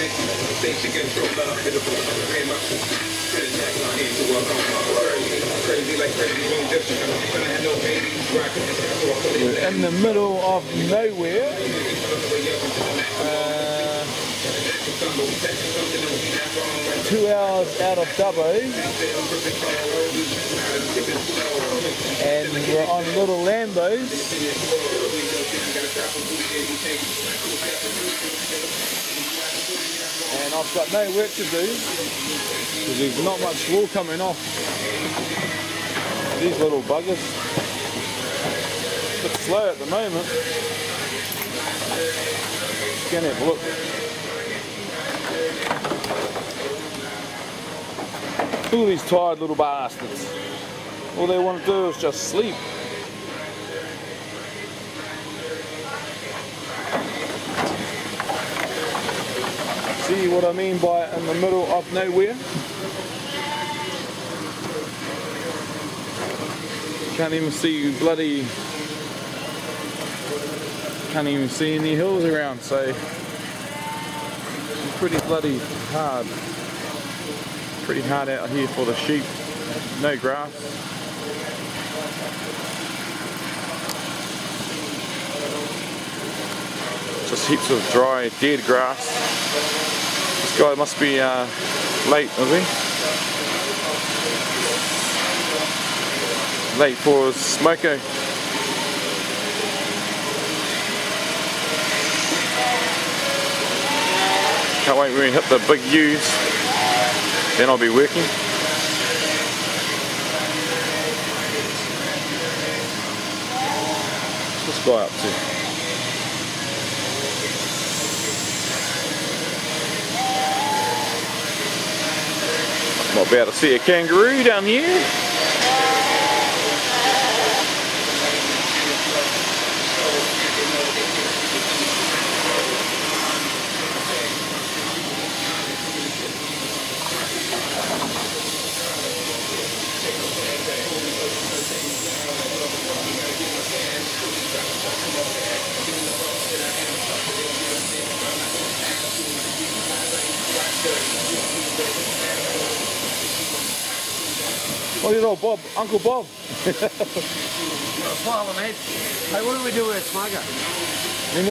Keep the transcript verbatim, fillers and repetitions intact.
We're in the middle of nowhere. Uh, two hours out of Dubbo, and we're on little Lambos. And I've got no work to do because there's not much wool coming off these little buggers. A bit slow at the moment. Just gonna have a look. Look at these tired little bastards. All they want to do is just sleep. See what I mean by in the middle of nowhere? Can't even see bloody, can't even see any hills around, so it's pretty bloody hard. Pretty hard out here for the sheep. No grass. Just heaps of dry, dead grass. This guy must be uh, late, is he? Late for his smoko. Can't wait when we hit the big U's. Then I'll be working. What's this guy up to? Might be able to see a kangaroo down here. Oh, you know, Bob, Uncle Bob. Hey, what do we do with a smugger?